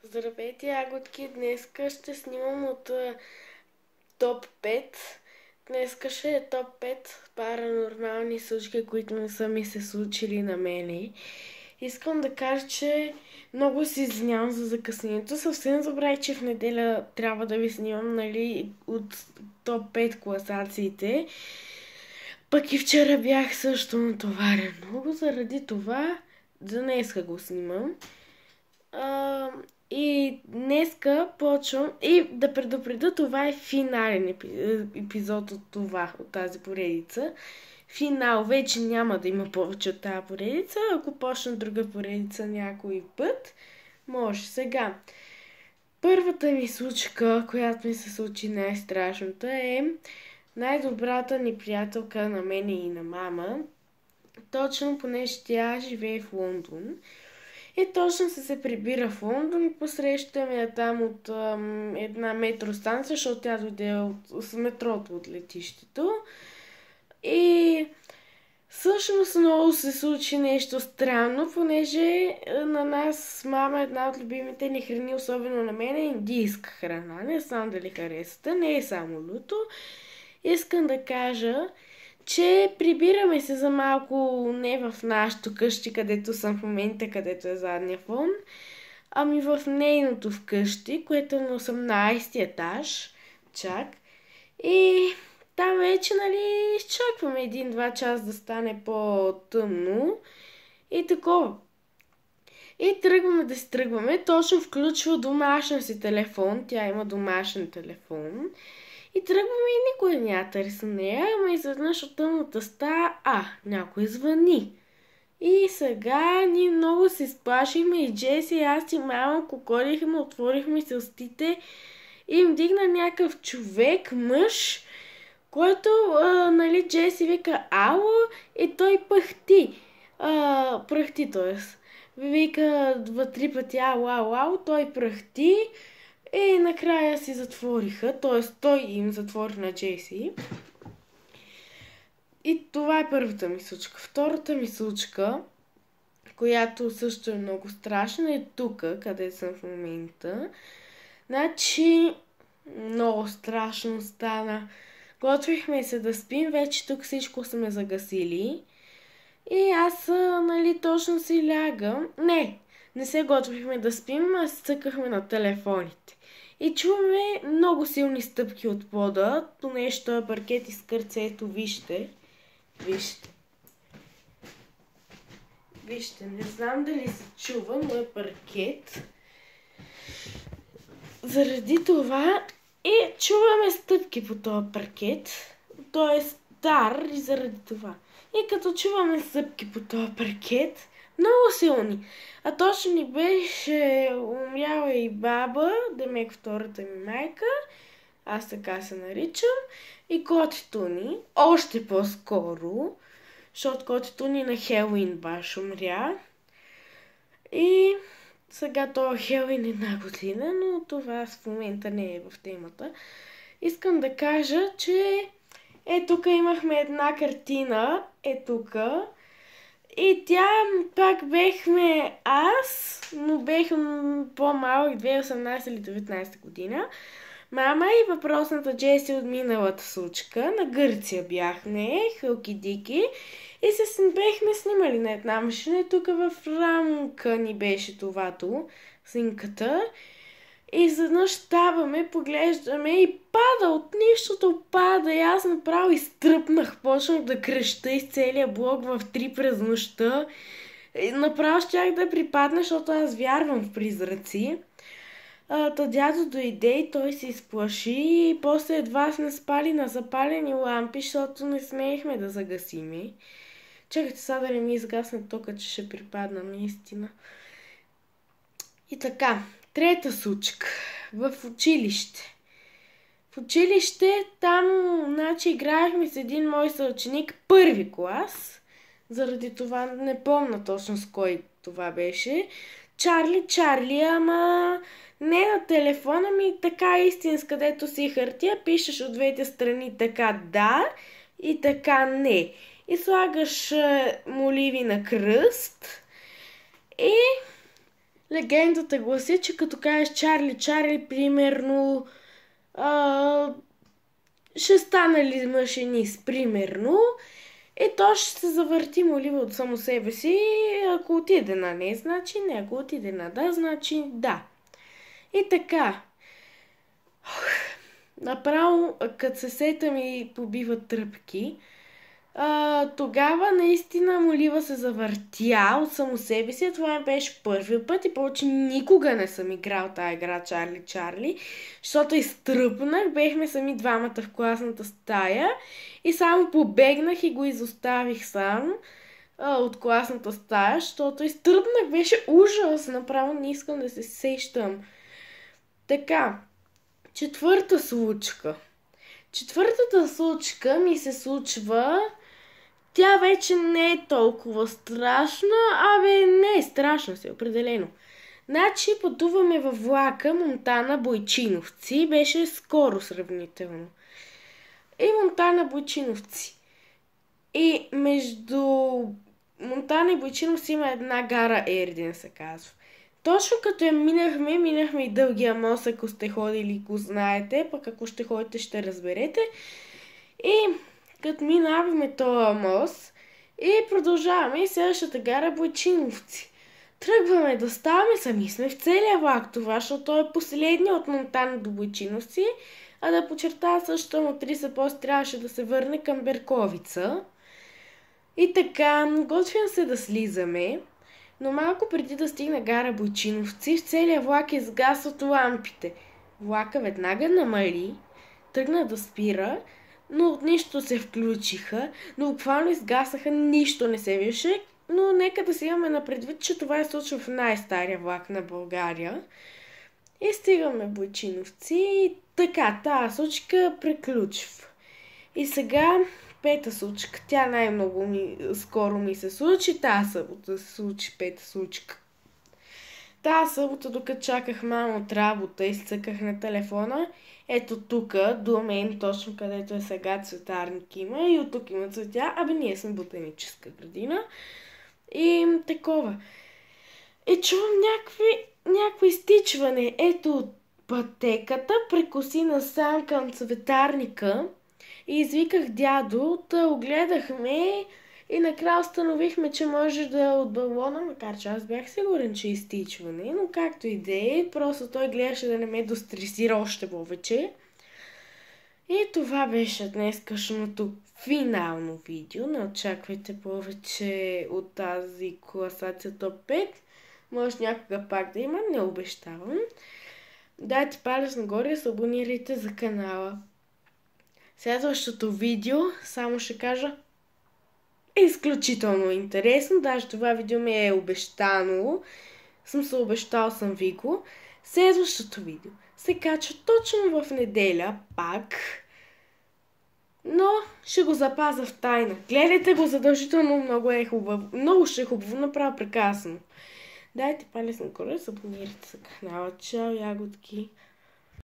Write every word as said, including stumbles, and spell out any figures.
Здравейте, ягодки! Днеска ще снимам от а, топ пет. Днеска ще е топ пет паранормални случки, които не са ми се случили на мене. Искам да кажа, че много се извинявам за закъснението. Съвсем забравих, че в неделя трябва да ви снимам, нали, от топ пет класациите. Пък и вчера бях също натоварен много, заради това за днеска го снимам. А, и днеска почвам и да предупредя, това е финален епизод от това, от тази поредица. Финал вече няма да има повече от тази поредица. Ако почна друга поредица някой път, може. Сега, първата ми случка, която ми се случи най-страшната, е най-добрата ни приятелка на мене и на мама. Точно понеже тя живее в Лондон. И точно се се прибира в Лондон и посрещаме я там от ам, една метростанция, защото тя дойде от, с метрото от летището. И всъщност много се случи нещо странно, понеже на нас мама, една от любимите ни храни, особено на мен, е индийска храна. Не знам дали харесате, не е само люто. Искам да кажа, че прибираме се за малко не в нашото къщи, където съм в момента, където е задния фон, ами в нейното вкъщи, което е на осемнайсети етаж, чак. И там вече, нали, изчакваме един-два часа да стане по-тъмно и такова. И тръгваме да си тръгваме, точно включва домашен си телефон, тя има домашен телефон. И тръгваме и никой няма търси нея, ама изведнъж от тъмната стая, а, някой звъни. И сега ние много се сплашихме и Джеси, аз и мама кокорихме, отворихме се устите и им дигна някакъв човек, мъж, който, а, нали, Джеси вика ало и той пъхти. А, пръхти, т.е. Вика два-три пъти ало, ало, ало, той пръхти. И накрая си затвориха, т.е. той им затвори на Джеси. И това е първата ми случка. Втората ми случка, която също е много страшна, е тук, къде съм в момента. Значи, много страшно стана. Готвихме се да спим, вече тук всичко сме загасили. И аз, нали, точно си лягам. Не, не се готвихме да спим, а цъкахме на телефоните. И чуваме много силни стъпки от пода, понеже този паркет изкърца, ето вижте. Вижте. Вижте, не знам дали се чува, но е паркет. Заради това и чуваме стъпки по този паркет. Той е стар и заради това. И като чуваме стъпки по този паркет, много силни. А точно ни беше умряла и баба, демек втората ми майка, аз така се наричам, и котето ни, още по-скоро, защото котето ни на Хелуин баш умря. И сега това Хелуин е една година, но това в момента не е в темата. Искам да кажа, че е тук имахме една картина, е тук. И тя пак бехме аз, но бех по-малък, две хиляди и осемнайсета или деветнайсета година. Мама и въпросната Джеси от миналата случка. На Гърция бяхме, хълки-дики. И се бехме снимали на една машина. И тук в рамка ни беше товато, снимката. И изведнъж ставаме, поглеждаме и пада от нищото, пада. И аз направо изтръпнах, почнах да креща из целия блок в три през нощта. И направо щях да припадна, защото аз вярвам в призраци. Та дядо дойде и той се изплаши и после едва сме спали на запалени лампи, защото не смеехме да загасиме. Чакайте сега да не ми изгасне тока, че ще припадна наистина. И така, трета случка. В училище. В училище там, значи, играехме с един мой съученик първи клас. Заради това не помня точно с кой това беше. Чарли, Чарли, ама не на телефона ми, така истинска, където си хартия, пишеш от двете страни така да и така не. И слагаш моливи на кръст и легендата гласи, че като кажеш Чарли, Чарли, примерно, а, ще станали машинист, примерно, и то ще се завърти молива от само себе си. Ако отиде на не, значи не. Ако отиде на да, значи да. И така. Направо, като се сета ми побиват тръпки, а, тогава наистина молива се завъртя от само себе си. Това ми беше първи път и повече никога не съм играл тая игра Чарли Чарли, защото изтръпнах, бехме сами двамата в класната стая и само побегнах и го изоставих сам а, от класната стая, защото изтръпнах, беше ужас, направо не искам да се сещам. Така, четвърта случка. Четвъртата случка ми се случва. Тя вече не е толкова страшна, абе не е страшна си, определено. Значи пътуваме във влака Монтана Бойчиновци, беше скоро сравнително. И Монтана Бойчиновци. И между Монтана и Бойчиновци има една гара Ердин, се казва. Точно като я минахме, минахме и Дългия мост, ако сте ходили, го знаете, пък ако ще ходите, ще разберете. И като минаваме този мост и продължаваме и следващата гара Бойчиновци. Тръгваме да ставаме, сами сме в целия влак това, защото той е последния от Монтана до Бойчиновци, а да подчертая също, му тридесет после трябваше да се върне към Берковица. И така, готвим се да слизаме. Но малко преди да стигна гара Бойчиновци, в целия влак изгасват лампите. Влака веднага намали, тръгна да спира, но от нищо се включиха, но буквално изгасаха, нищо не се виждаше, но нека да си имаме на предвид, че това е случва в най-стария влак на България. И стигаме Бойчиновци и така, тази случка приключва. И сега пета случка. Тя най-много ми, скоро ми се случи. Тази събота се случи пета случка. Тази събота, докато чаках мама от работа и цъках на телефона, ето тук, до мен, точно където е сега, цветарник има и от тук има цветя. Абе, ние сме ботаническа градина. И такова. И чувам някакви, някакво изтичване. Ето от пътеката, прекоси насам към цветарника. И извиках дядо, да огледахме и накрая установихме, че може да е от балона, макар че аз бях сигурен, че е изтичване, но както и да е, просто той гледаше да не ме достресира още повече. И това беше днескашното финално видео. Не очаквайте повече от тази класация топ пет. Може някога пак да има, не обещавам. Дайте палец нагоре и се абонирайте за канала. Следващото видео, само ще кажа, е изключително интересно. Даже това видео ми е обещано. Съм се обещал, съм ви го. Следващото видео се качва точно в неделя, пак. Но ще го запазя в тайна. Гледайте го задължително, много е хубаво. Много ще е хубаво, направо прекрасно. Дайте палец нагоре, се абонирайте за канала. Чао, ягодки!